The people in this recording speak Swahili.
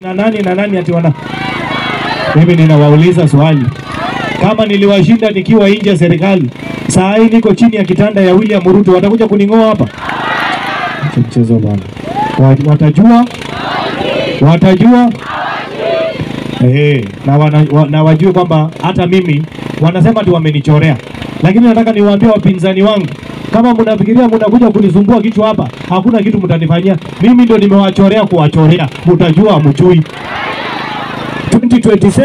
na nani ati wana. Mimi ninawauliza swali. Kama niliwashinda nikiwa nje ya serikali, saa hii niko chini ya kitanda ya William Ruto, watakuja kuningoa hapa? Mchezo bwana. Watajua? Na wajue kwamba hata mimi wanasema tu wamenichorea. Lakini nataka niwaambie wapinzani wangu, kama mnafikiria mnakuja kunisumbua kichwa hapa, hakuna kitu mtanifanyia. Mimi ndio nimewachorea kuwachorea. Mtajua mchui. 2027